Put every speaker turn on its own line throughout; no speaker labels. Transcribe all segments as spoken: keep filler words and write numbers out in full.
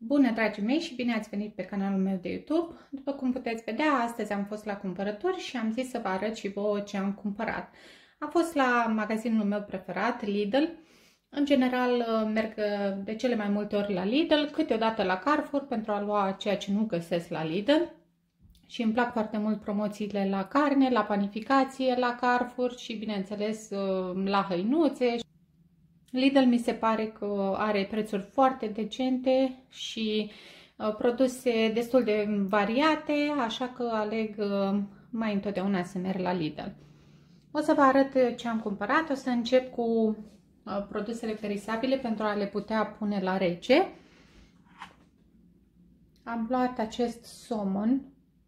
Bună, dragii mei, și bine ați venit pe canalul meu de YouTube. După cum puteți vedea, astăzi am fost la cumpărături și am zis să vă arăt și vouă ce am cumpărat. Am fost la magazinul meu preferat, Lidl. În general merg de cele mai multe ori la Lidl, câteodată la Carrefour pentru a lua ceea ce nu găsesc la Lidl. Și îmi plac foarte mult promoțiile la carne, la panificație, la Carrefour și, bineînțeles, la hăinuțe. Lidl mi se pare că are prețuri foarte decente și uh, produse destul de variate, așa că aleg uh, mai întotdeauna să merg la Lidl. O să vă arăt ce am cumpărat. O să încep cu uh, produsele perisabile pentru a le putea pune la rece. Am luat acest somon.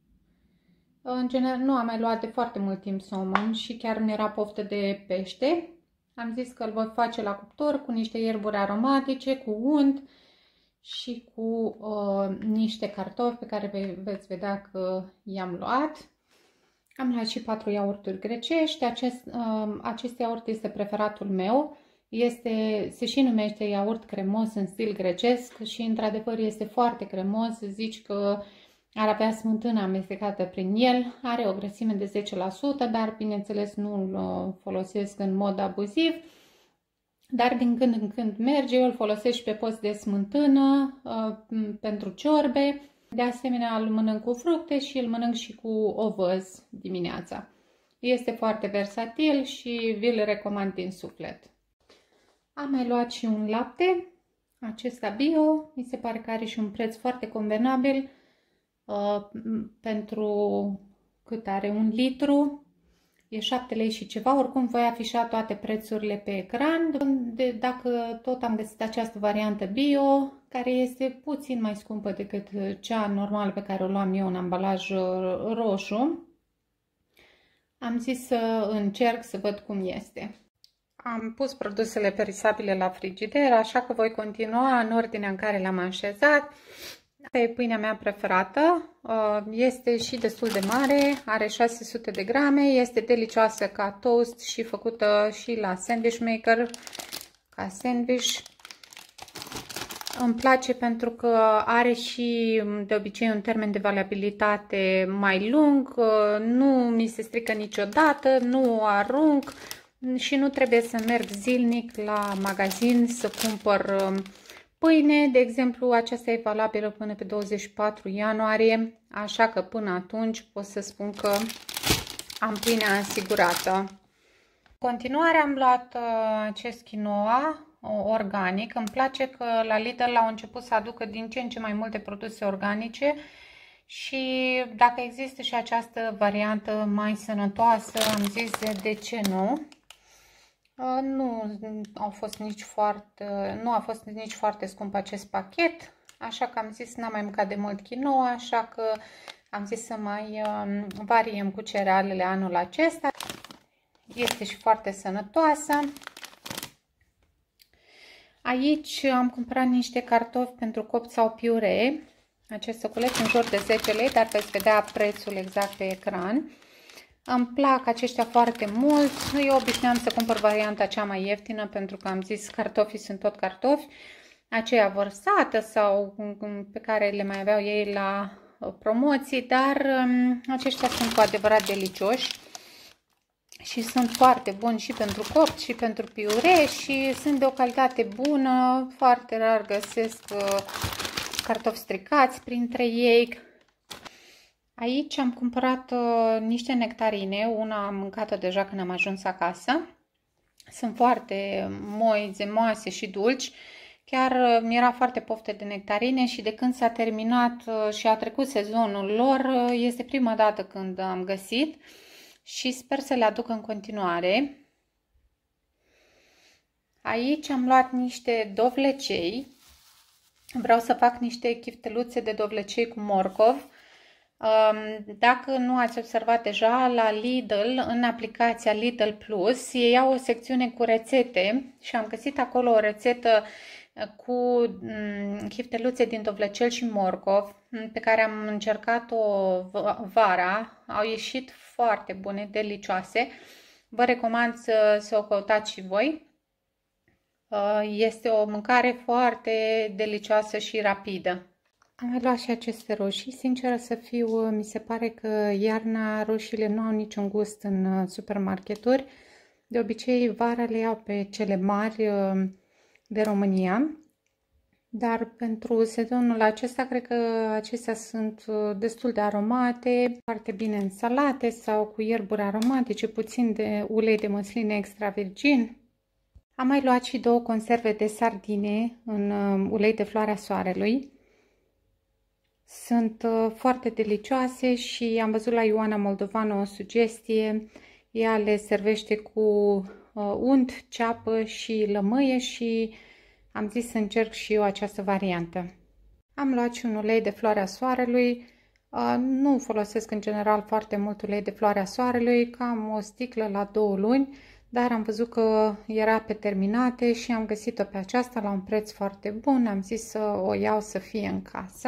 În general nu am mai luat de foarte mult timp somon și chiar mi era poftă de pește. Am zis că îl voi face la cuptor cu niște ierburi aromatice, cu unt și cu uh, niște cartofi pe care ve veți vedea că i-am luat. Am luat și patru iaurturi grecești. Acest, uh, acest iaurt este preferatul meu. Este, se și numește iaurt cremos în stil grecesc și într-adevăr este foarte cremos. Zici că ar avea smântână amestecată prin el, are o grăsime de zece la sută, dar bineînțeles nu îl folosesc în mod abuziv, dar din când în când merge. Eu îl folosesc și pe post de smântână, uh, pentru ciorbe, de asemenea îl mănânc cu fructe și îl mănânc și cu ovăz dimineața. Este foarte versatil și vi-l recomand din suflet. Am mai luat și un lapte, acesta bio, mi se pare că are și un preț foarte convenabil. Uh, pentru cât are un litru, e șapte lei și ceva. Oricum voi afișa toate prețurile pe ecran. De, dacă tot am găsit această variantă bio, care este puțin mai scumpă decât cea normală pe care o luam eu în ambalaj roșu, am zis să încerc să văd cum este. Am pus produsele perisabile la frigider, așa că voi continua în ordinea în care le-am așezat. Asta e pâinea mea preferată, este și destul de mare, are șase sute de grame, este delicioasă ca toast și făcută și la sandwich maker, ca sandwich. Îmi place pentru că are și de obicei un termen de valabilitate mai lung, nu mi se strică niciodată, nu o arunc și nu trebuie să merg zilnic la magazin să cumpăr pâine. De exemplu, aceasta e valabilă până pe douăzeci și patru ianuarie, așa că până atunci pot să spun că am pâinea asigurată. În continuare am luat acest quinoa organic. Îmi place că la Lidl au început să aducă din ce în ce mai multe produse organice și dacă există și această variantă mai sănătoasă, am zis de ce nu. Nu au fost nici foarte, nu a fost nici foarte scump acest pachet, așa că am zis, n-am mai mâncat de mult quinoa, așa că am zis să mai variem cu cerealele anul acesta. Este și foarte sănătoasă. Aici am cumpărat niște cartofi pentru copt sau piure. Acest săculeț în jur de zece lei, dar veți vedea prețul exact pe ecran. Îmi plac aceștia foarte mult. Eu obișnuiam să cumpăr varianta cea mai ieftină pentru că am zis cartofii sunt tot cartofi, aceea vărsată sau pe care le mai aveau ei la promoții, dar aceștia sunt cu adevărat delicioși și sunt foarte buni și pentru copt și pentru piure și sunt de o calitate bună. Foarte rar găsesc cartofi stricați printre ei. Aici am cumpărat uh, niște nectarine, una am mâncat-o deja când am ajuns acasă. Sunt foarte moi, zemoase și dulci. Chiar uh, mi-era foarte poftă de nectarine și de când s-a terminat uh, și a trecut sezonul lor, uh, este prima dată când am găsit și sper să le aduc în continuare. Aici am luat niște dovlecei. Vreau să fac niște chifteluțe de dovlecei cu morcov. Dacă nu ați observat deja, la Lidl, în aplicația Lidl Plus, ei au o secțiune cu rețete și am găsit acolo o rețetă cu chifteluțe din dovlecel și morcov, pe care am încercat-o vara. Au ieșit foarte bune, delicioase. Vă recomand să, să o căutați și voi. Este o mâncare foarte delicioasă și rapidă. Am mai luat și aceste roșii. Sinceră să fiu, mi se pare că iarna roșiile nu au niciun gust în supermarketuri. De obicei, vara le iau pe cele mari de România. Dar pentru sezonul acesta, cred că acestea sunt destul de aromate, foarte bine în salate sau cu ierburi aromatice, puțin de ulei de măsline extra virgin. Am mai luat și două conserve de sardine în ulei de floarea soarelui. Sunt foarte delicioase și am văzut la Ioana Moldovană o sugestie. Ea le servește cu unt, ceapă și lămâie și am zis să încerc și eu această variantă. Am luat și un ulei de floarea soarelui. Nu folosesc în general foarte mult ulei de floarea soarelui, cam o sticlă la două luni, dar am văzut că era pe terminate și am găsit-o pe aceasta la un preț foarte bun. Am zis să o iau să fie în casă.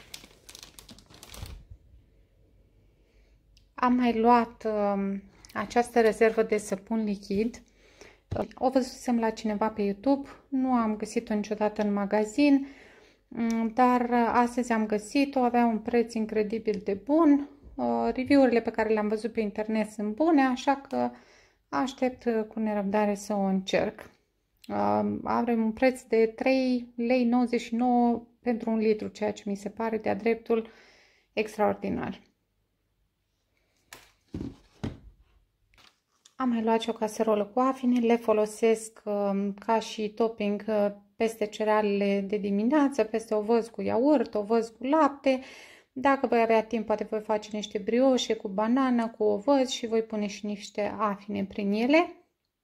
Am mai luat uh, această rezervă de săpun lichid. O văzusem la cineva pe YouTube, nu am găsit-o niciodată în magazin, dar astăzi am găsit-o, avea un preț incredibil de bun. Review-urile pe care le-am văzut pe internet sunt bune, așa că aștept cu nerăbdare să o încerc. Are un preț de trei lei nouăzeci și nouă pentru un litru, ceea ce mi se pare de-a dreptul extraordinar. Am mai luat și o caserolă cu afine, le folosesc uh, ca și topping uh, peste cerealele de dimineață, peste ovăz cu iaurt, ovăz cu lapte. Dacă voi avea timp, poate voi face niște brioșe cu banană, cu ovăz și voi pune și niște afine prin ele.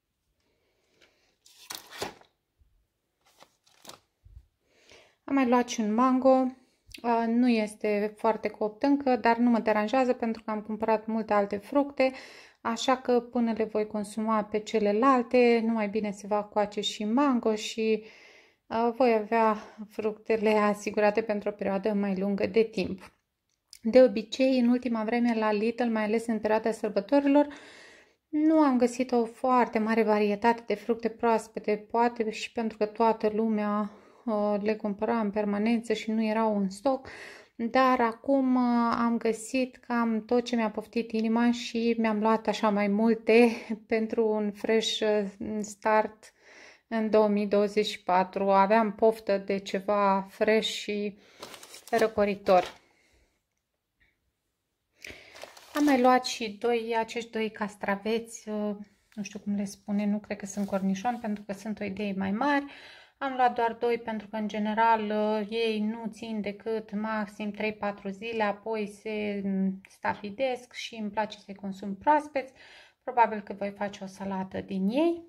Am mai luat și un mango. Uh, nu este foarte copt încă, dar nu mă deranjează pentru că am cumpărat multe alte fructe. Așa că până le voi consuma pe celelalte, nu mai bine se va coace și mango și uh, voi avea fructele asigurate pentru o perioadă mai lungă de timp. De obicei, în ultima vreme la Lidl, mai ales în perioada sărbătorilor, nu am găsit o foarte mare varietate de fructe proaspete, poate și pentru că toată lumea uh, le cumpăra în permanență și nu erau în stoc. Dar acum am găsit cam tot ce mi-a poftit inima și mi-am luat așa mai multe pentru un fresh start în două mii douăzeci și patru. Aveam poftă de ceva fresh și răcoritor. Am mai luat și doi, acești doi castraveți, nu știu cum le spune, nu cred că sunt cornișoni pentru că sunt o idee mai mari. Am luat doar doi pentru că, în general, ei nu țin decât maxim trei patru zile, apoi se stafidesc și îmi place să-i consum proaspeți. Probabil că voi face o salată din ei.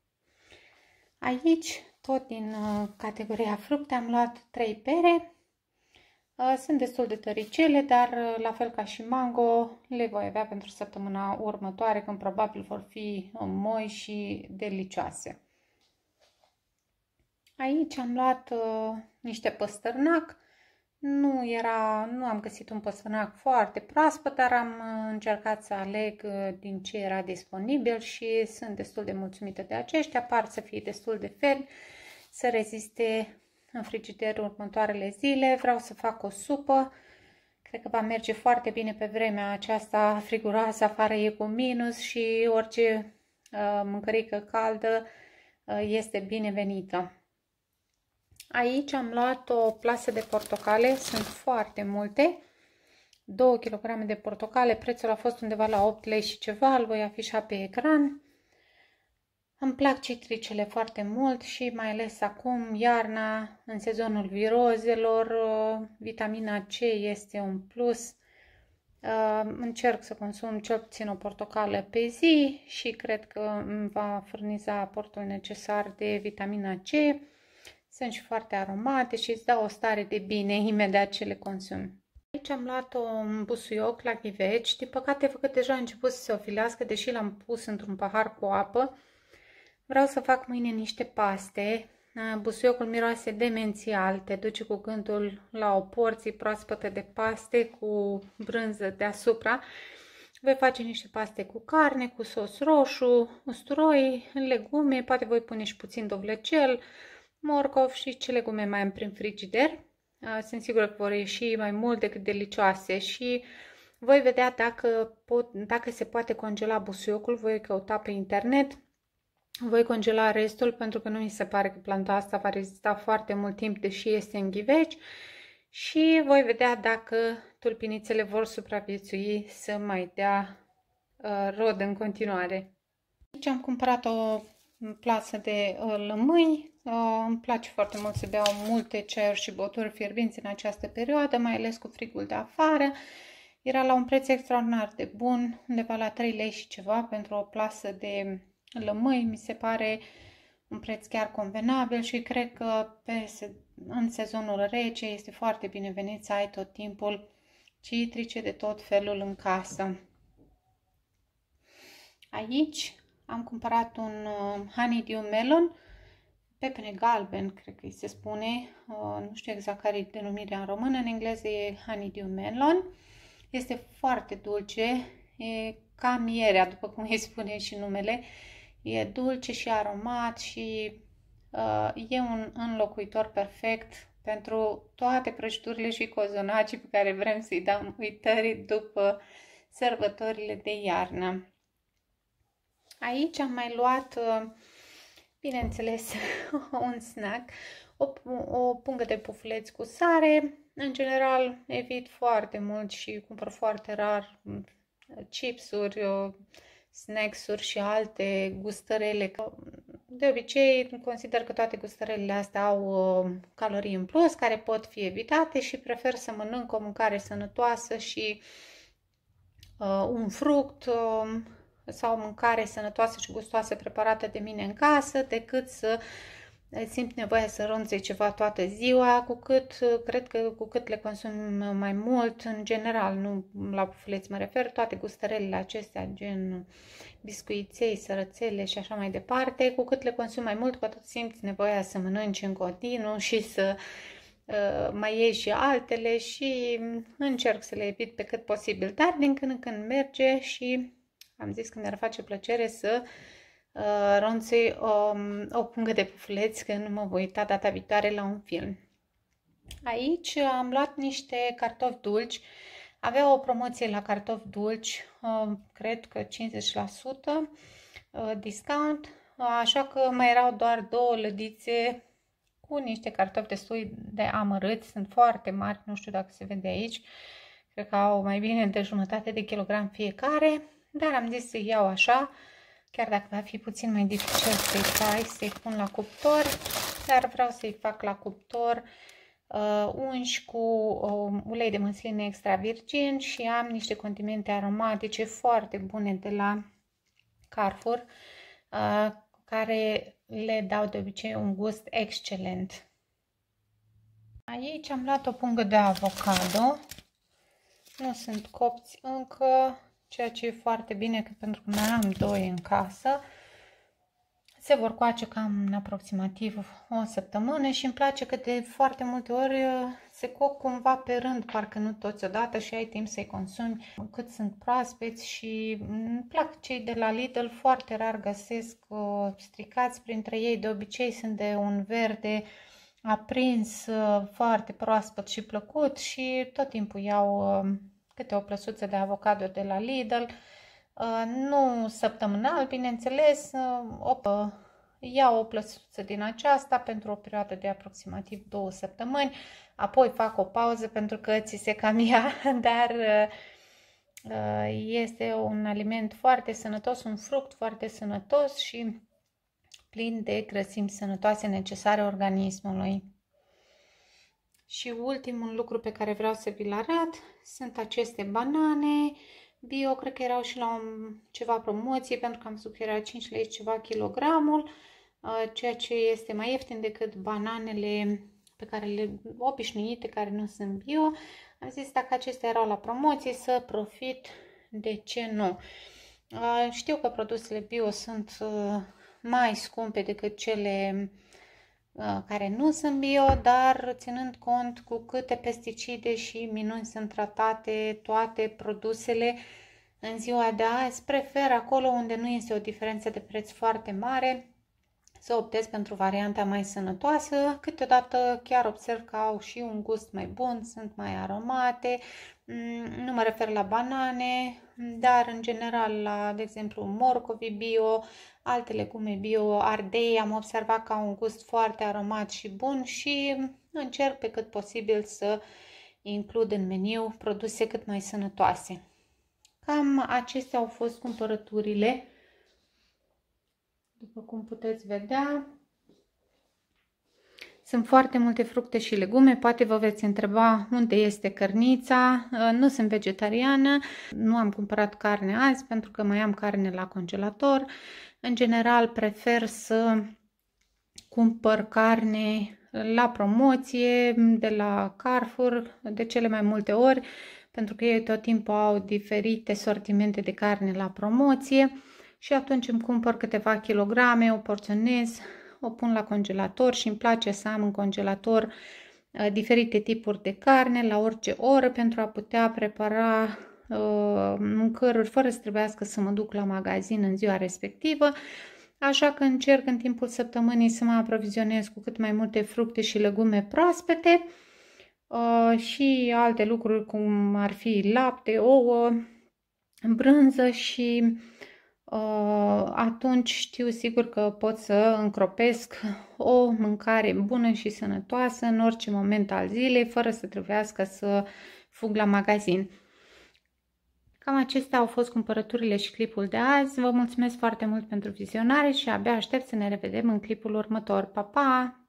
Aici, tot din categoria fructe, am luat trei pere. Sunt destul de tăricele, dar la fel ca și mango, le voi avea pentru săptămâna următoare, când probabil vor fi moi și delicioase. Aici am luat uh, niște păstărnac. Nu, era, nu am găsit un păstărnac foarte proaspăt, dar am încercat să aleg uh, din ce era disponibil și sunt destul de mulțumită de aceștia. Par să fie destul de fermi, să reziste în frigider următoarele zile. Vreau să fac o supă. Cred că va merge foarte bine pe vremea aceasta friguroasă, afară e cu minus și orice uh, mâncărică caldă uh, este binevenită. Aici am luat o plasă de portocale, sunt foarte multe, două kilograme de portocale, prețul a fost undeva la opt lei și ceva, îl voi afișa pe ecran. Îmi plac citricele foarte mult și mai ales acum, iarna, în sezonul virozelor, vitamina C este un plus. Încerc să consum cel puțin o portocală pe zi și cred că îmi va furniza aportul necesar de vitamina C. Sunt și foarte aromate și îți dau o stare de bine imediat ce le consumi. Aici am luat un busuioc la ghiveci. Din păcate, văd că deja a început să se ofilească, deși l-am pus într-un pahar cu apă. Vreau să fac mâine niște paste. Busuiocul miroase demențial, te duce cu gândul la o porție proaspătă de paste cu brânză deasupra. Voi face niște paste cu carne, cu sos roșu, usturoi, legume, poate voi pune și puțin dovlecel, morcov și ce legume mai am prin frigider. Sunt sigură că vor ieși mai mult decât delicioase și voi vedea dacă, pot, dacă se poate congela busuiocul, voi căuta pe internet. Voi congela restul pentru că nu mi se pare că planta asta va rezista foarte mult timp, deși este în ghiveci. Și voi vedea dacă tulpinițele vor supraviețui să mai dea uh, rod în continuare. Aici am cumpărat o plasă de uh, lămâi. Uh, îmi place foarte mult să beau multe ceaiuri și băuturi fierbinți în această perioadă, mai ales cu frigul de afară. Era la un preț extraordinar de bun, undeva la trei lei și ceva pentru o plasă de lămâi. Mi se pare un preț chiar convenabil și cred că pe, în sezonul rece este foarte binevenit să ai tot timpul citrice de tot felul în casă. Aici am cumpărat un uh, honeydew melon, pepene galben, cred că îi se spune, uh, nu știu exact care e denumirea în română, în engleză e honeydew melon. Este foarte dulce, e ca mierea, după cum îi spune și numele. E dulce și aromat și uh, e un înlocuitor perfect pentru toate prăjiturile și cozonacii pe care vrem să-i dăm uitării după sărbătorile de iarnă. Aici am mai luat, uh, bineînțeles, un snack, o, o pungă de pufuleți cu sare. În general, evit foarte mult și cumpăr foarte rar chipsuri, snacks-uri și alte gustărele. De obicei, consider că toate gustărelele astea au calorii în plus, care pot fi evitate și prefer să mănânc o mâncare sănătoasă și uh, un fruct uh, sau o mâncare sănătoasă și gustoasă preparată de mine în casă, decât să simt nevoia să ronțe ceva toată ziua, cu cât, cred că cu cât le consum mai mult, în general, nu la pufuleți mă refer, toate gustărelele acestea, gen biscuiței, sărățele și așa mai departe, cu cât le consum mai mult, cu atât simți nevoia să mănânci în continuu și să uh, mai iei și altele și încerc să le evit pe cât posibil, dar din când în când merge și am zis că mi-ar face plăcere să Uh, ronțui o, o pungă de pufuleți, că nu mă voi uita data viitoare la un film. Aici am luat niște cartofi dulci. Avea o promoție la cartofi dulci, uh, cred că cincizeci la sută uh, discount, așa că mai erau doar două lădițe cu niște cartofi destul de amărâți. Sunt foarte mari, nu știu dacă se vede aici. Cred că au mai bine de jumătate de kilogram fiecare, dar am zis să iau așa. Chiar dacă va fi puțin mai dificil să-i tai, să-i pun la cuptor, dar vreau să-i fac la cuptor uh, unși cu uh, ulei de măsline extra virgin și am niște condimente aromatice foarte bune de la Carrefour, uh, care le dau de obicei un gust excelent. Aici am luat o pungă de avocado, nu sunt copți încă, ceea ce e foarte bine, că pentru că mai am doi în casă. Se vor coace cam în aproximativ o săptămână și îmi place că de foarte multe ori se coc cumva pe rând, parcă nu toți odată și ai timp să-i consumi cât sunt proaspeți și îmi plac cei de la Lidl, foarte rar găsesc uh, stricați, printre ei de obicei sunt de un verde aprins, uh, foarte proaspăt și plăcut și tot timpul iau uh, câte o plăsuță de avocado de la Lidl, uh, nu săptămânal, bineînțeles, uh, iau o plăsuță din aceasta pentru o perioadă de aproximativ două săptămâni, apoi fac o pauză pentru că ți se cam ia, dar uh, este un aliment foarte sănătos, un fruct foarte sănătos și plin de grăsimi sănătoase necesare organismului. Și ultimul lucru pe care vreau să vi-l arăt sunt aceste banane bio, cred că erau și la un, ceva promoție, pentru că am văzut că era cinci lei ceva kilogramul, ceea ce este mai ieftin decât bananele pe care le obișnuite, care nu sunt bio. Am zis dacă acestea erau la promoție să profit, de ce nu. Știu că produsele bio sunt mai scumpe decât cele care nu sunt bio, dar ținând cont cu câte pesticide și minuni sunt tratate toate produsele, În ziua de azi prefer acolo unde nu este o diferență de preț foarte mare să optez pentru varianta mai sănătoasă. Câteodată chiar observ că au și un gust mai bun, sunt mai aromate. Nu mă refer la banane, dar în general la, de exemplu, morcovi bio, alte legume bio, ardei, am observat că au un gust foarte aromat și bun și încerc pe cât posibil să includ în meniu produse cât mai sănătoase. Cam acestea au fost cumpărăturile. După cum puteți vedea, sunt foarte multe fructe și legume. Poate vă veți întreba unde este cărnița. Nu sunt vegetariană, nu am cumpărat carne azi pentru că mai am carne la congelator. În general prefer să cumpăr carne la promoție de la Carrefour de cele mai multe ori, pentru că ei tot timpul au diferite sortimente de carne la promoție și atunci îmi cumpăr câteva kilograme, o porționez, o pun la congelator și îmi place să am în congelator uh, diferite tipuri de carne la orice oră pentru a putea prepara uh, mâncăruri fără să trebuiască să mă duc la magazin în ziua respectivă. Așa că încerc în timpul săptămânii să mă aprovizionez cu cât mai multe fructe și legume proaspete uh, și alte lucruri cum ar fi lapte, ouă, brânză și uh, atunci știu sigur că pot să încropesc o mâncare bună și sănătoasă în orice moment al zilei, fără să trebuiască să fug la magazin. Cam acestea au fost cumpărăturile și clipul de azi. Vă mulțumesc foarte mult pentru vizionare și abia aștept să ne revedem în clipul următor. Pa, pa!